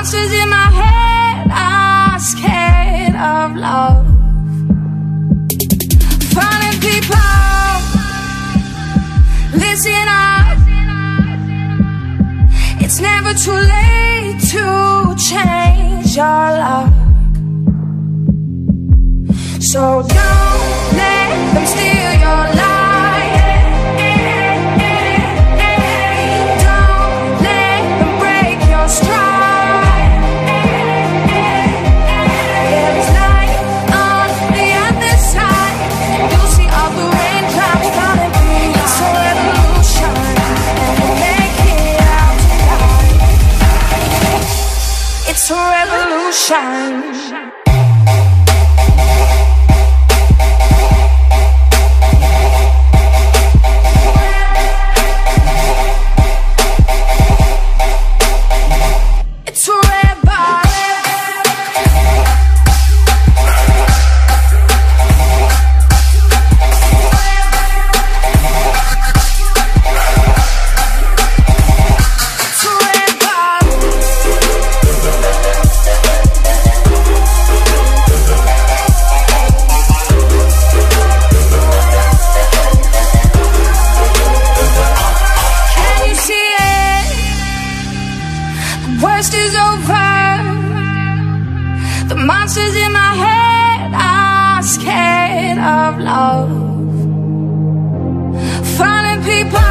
monsters in my head are scared of love. Finding people, listen up. It's never too late to change your luck. So don't let them steal your life. Don't let them break your stride. There is light on the other side. You'll see all the raindrops falling through. It's a revolution, and we'll make it out tonight. It's a revolution. Worst is over. The monsters in my head are scared of love. Finding people